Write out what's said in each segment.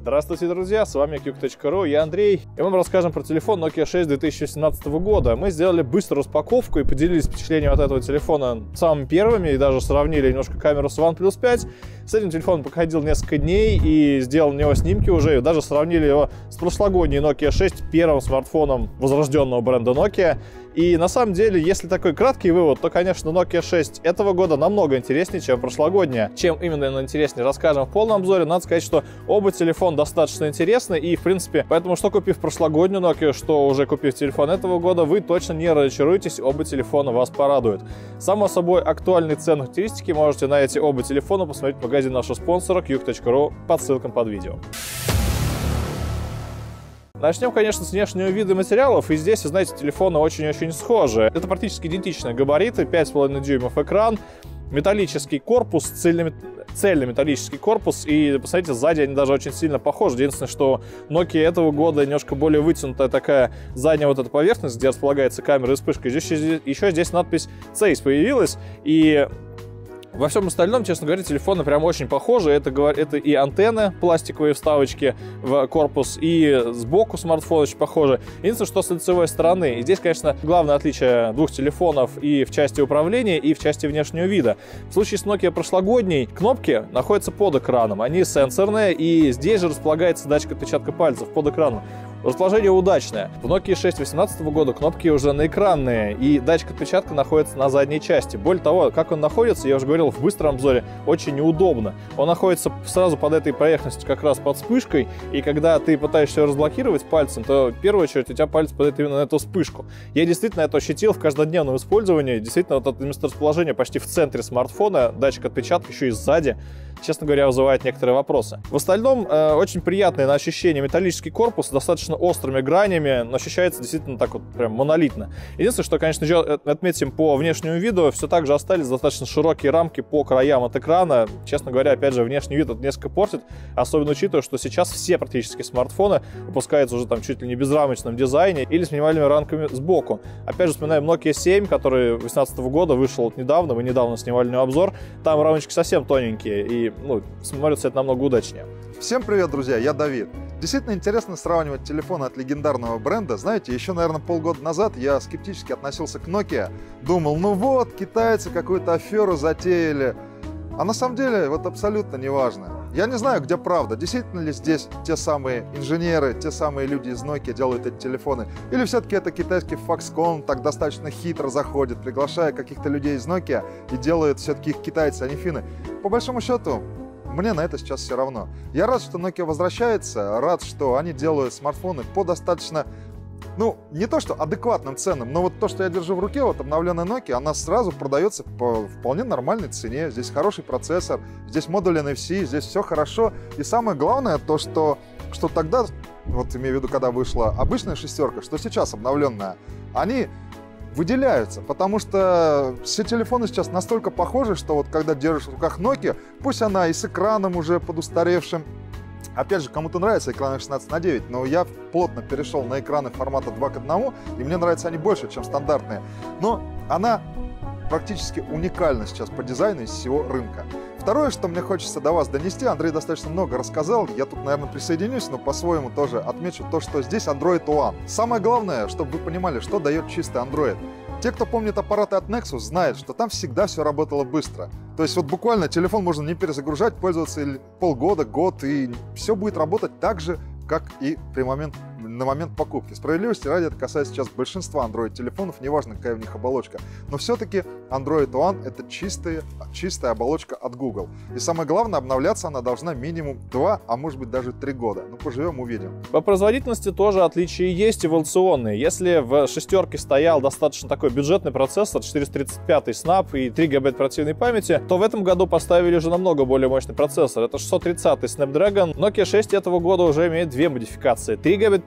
Здравствуйте, друзья, с вами QQ.ru, я Андрей, и мы вам расскажем про телефон Nokia 6 2017 года. Мы сделали быструю распаковку и поделились впечатлением от этого телефона самыми первыми, и даже сравнили немножко камеру с OnePlus 5. С этим телефоном походил несколько дней и сделал на него снимки уже, и даже сравнили его с прошлогодней Nokia 6, первым смартфоном возрожденного бренда Nokia. И на самом деле, если такой краткий вывод, то, конечно, Nokia 6 этого года намного интереснее, чем прошлогодняя. Чем именно интереснее, расскажем в полном обзоре. Надо сказать, что оба телефона достаточно интересны, и, в принципе, поэтому, что купив прошлогоднюю Nokia, что уже купив телефон этого года, вы точно не разочаруетесь, оба телефона вас порадуют. Само собой, актуальные цены, характеристики можете на эти оба телефона посмотреть в магазине нашего спонсора QQ.ru по ссылкам под видео. Начнем, конечно, с внешнего вида материалов, и здесь, вы знаете, телефоны очень-очень схожи. Это практически идентичные габариты, 5,5 дюймов экран, металлический корпус, цельнометаллический корпус, и, посмотрите, сзади они даже очень сильно похожи. Единственное, что Nokia этого года немножко более вытянутая такая задняя вот эта поверхность, где располагается камера и вспышка. Еще здесь надпись CEIS появилась, и во всем остальном, честно говоря, телефоны прям очень похожи. Это и антенны, пластиковые вставочки в корпус, и сбоку смартфон очень похожи. Единственное, что с лицевой стороны. И здесь, конечно, главное отличие двух телефонов и в части управления, и в части внешнего вида. В случае с Nokia прошлогодней кнопки находятся под экраном. Они сенсорные, и здесь же располагается датчик отпечатка пальцев под экраном. Расположение удачное. В Nokia 6 2018 года кнопки уже наэкранные, и датчик отпечатка находится на задней части. Более того, как он находится, я уже говорил в быстром обзоре, очень неудобно. Он находится сразу под этой поверхностью, как раз под вспышкой, и когда ты пытаешься его разблокировать пальцем, то в первую очередь у тебя палец падает именно на эту вспышку. Я действительно это ощутил в каждодневном использовании. Действительно, вот это месторасположение почти в центре смартфона, датчик отпечатка еще и сзади, честно говоря, вызывает некоторые вопросы. В остальном, очень приятный на ощущение металлический корпус, достаточно острыми гранями, но ощущается действительно так вот прям монолитно. Единственное, что, конечно же, отметим по внешнему виду, все так же остались достаточно широкие рамки по краям от экрана. Честно говоря, опять же, внешний вид это несколько портит, особенно учитывая, что сейчас все практически смартфоны выпускаются уже там чуть ли не в безрамочном дизайне или с минимальными рамками сбоку. Опять же, вспоминаем Nokia 7, который 2018 года вышел вот недавно, мы недавно снимали на него обзор, там рамочки совсем тоненькие, и смотрится это намного удачнее. Всем привет, друзья, я Давид. Действительно интересно сравнивать телефоны от легендарного бренда. Знаете, еще, наверное, полгода назад я скептически относился к Nokia. Думал, ну вот, китайцы какую-то аферу затеяли. А на самом деле, вот абсолютно неважно. Я не знаю, где правда. Действительно ли здесь те самые инженеры, те самые люди из Nokia делают эти телефоны? Или все-таки это китайский Foxconn так достаточно хитро заходит, приглашая каких-то людей из Nokia и делают все-таки их китайцы, а не финны? По большому счету, мне на это сейчас все равно. Я рад, что Nokia возвращается, рад, что они делают смартфоны по достаточно, не то что адекватным ценам, но вот то, что я держу в руке, вот обновленная Nokia, она сразу продается по вполне нормальной цене. Здесь хороший процессор, здесь модуль NFC, здесь все хорошо. И самое главное, то, что тогда, вот имею в виду, когда вышла обычная шестерка, что сейчас обновленная, они выделяются, потому что все телефоны сейчас настолько похожи, что вот когда держишь в руках Nokia, пусть она и с экраном уже подустаревшим, опять же, кому-то нравится экраны 16:9, но я плотно перешел на экраны формата 2:1, и мне нравятся они больше, чем стандартные. Но она практически уникальна сейчас по дизайну из всего рынка. Второе, что мне хочется до вас донести, Андрей достаточно много рассказал, я тут, наверное, присоединюсь, но по-своему тоже отмечу то, что здесь Android One. Самое главное, чтобы вы понимали, что дает чистый Android. Те, кто помнит аппараты от Nexus, знают, что там всегда все работало быстро. То есть вот буквально телефон можно не перезагружать, пользоваться полгода, год, и все будет работать так же, как и на момент покупки. Справедливости ради, это касается сейчас большинства Android-телефонов, неважно, какая в них оболочка. Но все-таки Android One — это чистая оболочка от Google. И самое главное, обновляться она должна минимум 2, а может быть даже 3 года. Поживем, увидим. По производительности тоже отличия есть эволюционные. Если в шестерке стоял достаточно такой бюджетный процессор, 435 Snap и 3 ГБ оперативной памяти, то в этом году поставили уже намного более мощный процессор. Это 630 Snapdragon. Nokia 6 этого года уже имеет две модификации. 3 ГБ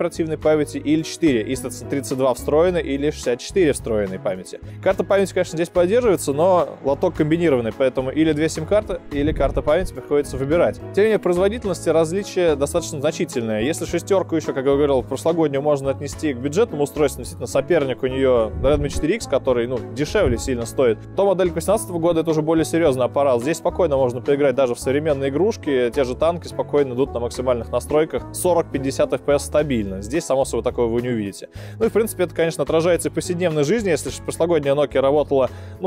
оперативной памяти или 4, и, соответственно, 32 встроенной или 64 встроенной памяти. Карта памяти, конечно, здесь поддерживается, но лоток комбинированный, поэтому или 2 сим-карты, или карта памяти приходится выбирать. Тем не менее, в производительности различия достаточно значительные. Если шестерку еще, как я говорил, прошлогоднюю можно отнести к бюджетному устройству, действительно, соперник у нее Redmi 4X, который, дешевле сильно стоит, то модель 2018 года это уже более серьезный аппарат. Здесь спокойно можно поиграть даже в современные игрушки, те же танки спокойно идут на максимальных настройках 40-50 FPS стабильно. Здесь, само собой, такого вы не увидите. Ну и, в принципе, это, конечно, отражается и в повседневной жизни. Если прошлогодняя Nokia работала,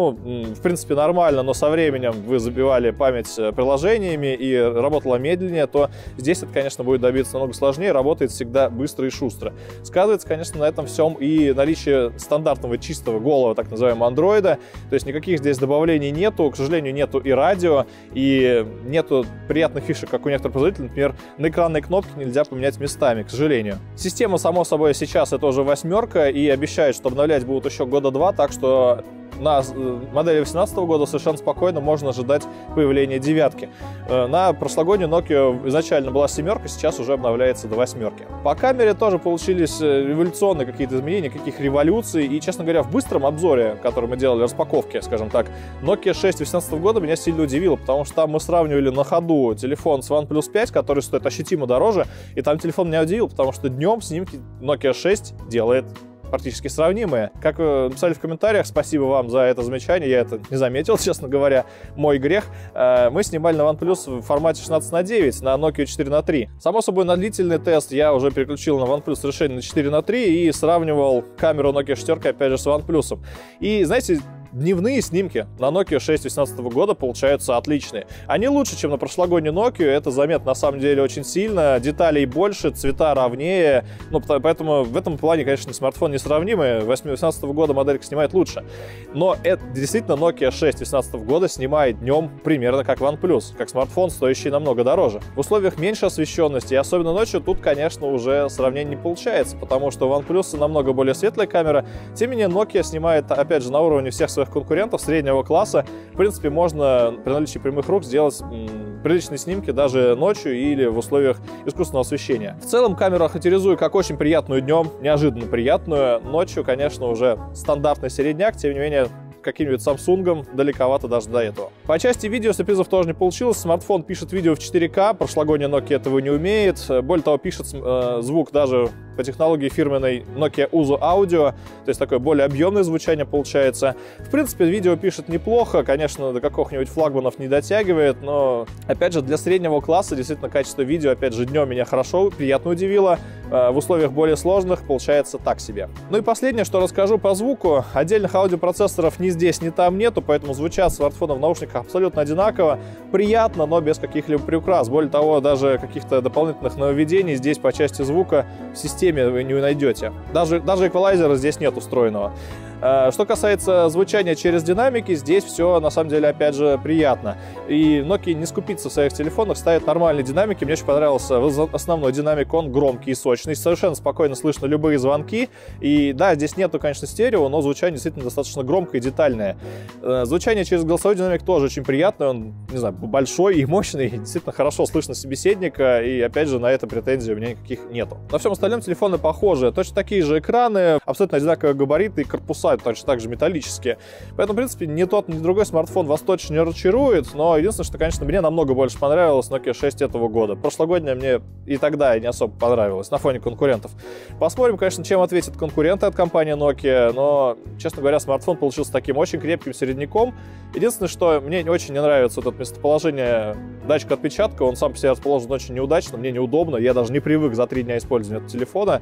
в принципе, нормально, но со временем вы забивали память приложениями и работала медленнее, то здесь это, конечно, будет добиться намного сложнее, работает всегда быстро и шустро. Сказывается, конечно, на этом всем и наличие стандартного чистого голого, так называемого, андроида. То есть никаких здесь добавлений нету, к сожалению, нету и радио, и нету приятных фишек, как у некоторых производителей, например, на экранные кнопки нельзя поменять местами, к сожалению. Система, само собой, сейчас это уже 8, и обещает, что обновлять будут еще года 2, так что на модели 2018 года совершенно спокойно можно ожидать появления 9. На прошлогоднюю Nokia изначально была 7, сейчас уже обновляется до 8. По камере тоже получились революционные какие-то изменения, каких революций. И, честно говоря, в быстром обзоре, который мы делали, распаковке, скажем так, Nokia 6 2018 года меня сильно удивило, потому что там мы сравнивали на ходу телефон с OnePlus 5, который стоит ощутимо дороже, и там телефон меня удивил, потому что днем снимки Nokia 6 делает практически сравнимые. Как вы написали в комментариях, спасибо вам за это замечание, я это не заметил, честно говоря, мой грех. Мы снимали на OnePlus в формате 16:9 на Nokia 4:3. Само собой, на длительный тест я уже переключил на OnePlus решение на 4:3 и сравнивал камеру Nokia 6, опять же, с OnePlus. И, знаете, дневные снимки на Nokia 6 2018 года получаются отличные. Они лучше, чем на прошлогоднюю Nokia, это заметно на самом деле очень сильно. Деталей больше, цвета ровнее. Поэтому в этом плане, конечно, смартфон несравнимый. 2018 года моделька снимает лучше. Но это действительно Nokia 6 2018 года снимает днем примерно как OnePlus, как смартфон, стоящий намного дороже. В условиях меньшей освещенности, и особенно ночью, тут, конечно, уже сравнение не получается, потому что у OnePlus намного более светлая камера. Тем не менее, Nokia снимает, опять же, на уровне всех своих конкурентов среднего класса. В принципе, можно при наличии прямых рук сделать приличные снимки даже ночью или в условиях искусственного освещения. В целом, камеру охарактеризую как очень приятную днем, неожиданно приятную. Ночью, конечно, уже стандартный середняк, тем не менее, каким-нибудь Samsung далековато даже до этого. По части видео сюрпризов тоже не получилось. Смартфон пишет видео в 4К, прошлогодняя Nokia этого не умеет. Более того, пишет звук даже по технологии фирменной Nokia Uzo Audio, то есть такое более объемное звучание получается. В принципе, видео пишет неплохо, конечно, до каких-нибудь флагманов не дотягивает, но, опять же, для среднего класса действительно качество видео, опять же, днем меня хорошо, приятно удивило. В условиях более сложных получается так себе. Ну и последнее, что расскажу по звуку. Отдельных аудиопроцессоров ни здесь, ни там нету, поэтому звучат смартфоны в наушниках абсолютно одинаково. Приятно, но без каких-либо приукрас. Более того, даже каких-то дополнительных нововведений здесь по части звука в системе вы не найдете. Даже эквалайзера здесь нет устроенного. Что касается звучания через динамики, здесь все на самом деле опять же приятно. И Nokia не скупится в своих телефонах, ставит нормальные динамики. Мне очень понравился основной динамик, он громкий и сочный, совершенно спокойно слышно любые звонки. И да, здесь нету, конечно, стерео, но звучание действительно достаточно громкое и детальное. Звучание через голосовой динамик тоже очень приятное, он, не знаю, большой и мощный, действительно хорошо слышно собеседника, и опять же на это претензий у меня никаких нету. На всем остальном телефоны похожи, точно такие же экраны, абсолютно одинаковые габариты и корпуса точно так же металлические. Поэтому, в принципе, ни тот, ни другой смартфон вас точно не разочарует, но единственное, что, конечно, мне намного больше понравилось Nokia 6 этого года. Прошлогодняя мне и тогда не особо понравилась на фоне конкурентов. Посмотрим, конечно, чем ответят конкуренты от компании Nokia, но, честно говоря, смартфон получился таким очень крепким середняком. Единственное, что мне очень не нравится вот это местоположение датчика отпечатка, он сам по себе расположен очень неудачно, мне неудобно, я даже не привык за 3 дня использования этого телефона.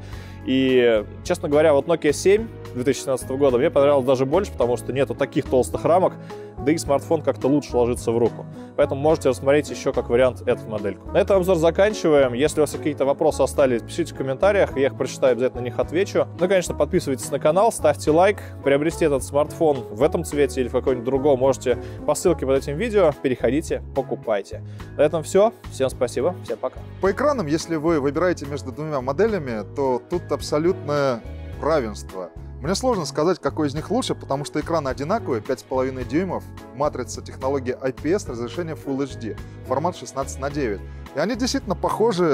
И, честно говоря, вот Nokia 7 2017 года мне понравилось даже больше, потому что нету таких толстых рамок, да и смартфон как-то лучше ложится в руку. Поэтому можете рассмотреть еще как вариант эту модельку. На этом обзор заканчиваем. Если у вас какие-то вопросы остались, пишите в комментариях, я их прочитаю, обязательно на них отвечу. Ну и, конечно, подписывайтесь на канал, ставьте лайк. Приобрести этот смартфон в этом цвете или в каком-нибудь другом можете по ссылке под этим видео. Переходите, покупайте. На этом все. Всем спасибо, всем пока. По экранам, если вы выбираете между двумя моделями, то тут абсолютное равенство. Мне сложно сказать, какой из них лучше, потому что экраны одинаковые, 5,5 дюймов, матрица технологии IPS, разрешение Full HD, формат 16:9. И они действительно похожи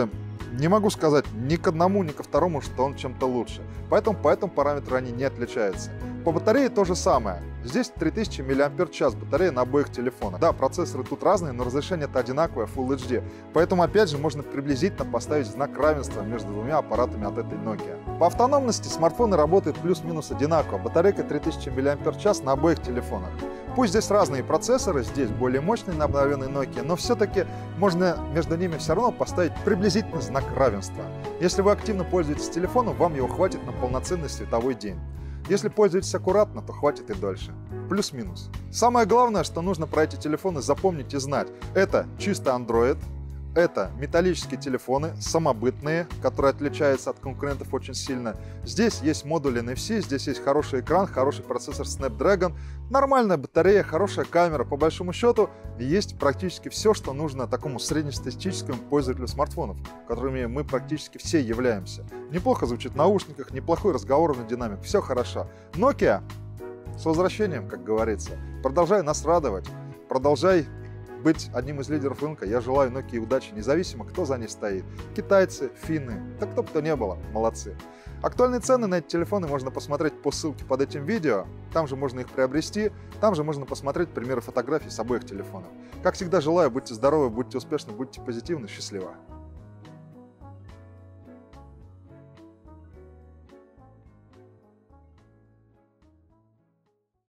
Не могу сказать ни к одному, ни ко второму, что он чем-то лучше. Поэтому по этому параметру они не отличаются. По батарее то же самое. Здесь 3000 мАч батарея на обоих телефонах. Да, процессоры тут разные, но разрешение-то одинаковое, Full HD. Поэтому, опять же, можно приблизительно поставить знак равенства между двумя аппаратами от этой Nokia. По автономности смартфоны работают плюс-минус одинаково. Батарейка 3000 мАч на обоих телефонах. Пусть здесь разные процессоры, здесь более мощные на обновленной Nokia, но все-таки можно между ними все равно поставить приблизительно знак равенства. Если вы активно пользуетесь телефоном, вам его хватит на полноценный световой день. Если пользуетесь аккуратно, то хватит и дольше. Плюс-минус. Самое главное, что нужно про эти телефоны запомнить и знать, это чисто Android, это металлические телефоны, самобытные, которые отличаются от конкурентов очень сильно. Здесь есть модуль NFC, здесь есть хороший экран, хороший процессор Snapdragon, нормальная батарея, хорошая камера. По большому счету, есть практически все, что нужно такому среднестатистическому пользователю смартфонов, которыми мы практически все являемся. Неплохо звучит в наушниках, неплохой разговорный динамик, все хорошо. Nokia, с возвращением, как говорится, продолжай нас радовать, продолжай быть одним из лидеров рынка. Я желаю Nokia удачи, независимо, кто за ней стоит. Китайцы, финны, да кто бы то ни было, молодцы. Актуальные цены на эти телефоны можно посмотреть по ссылке под этим видео. Там же можно их приобрести, там же можно посмотреть примеры фотографий с обоих телефонов. Как всегда желаю, будьте здоровы, будьте успешны, будьте позитивны, счастливо.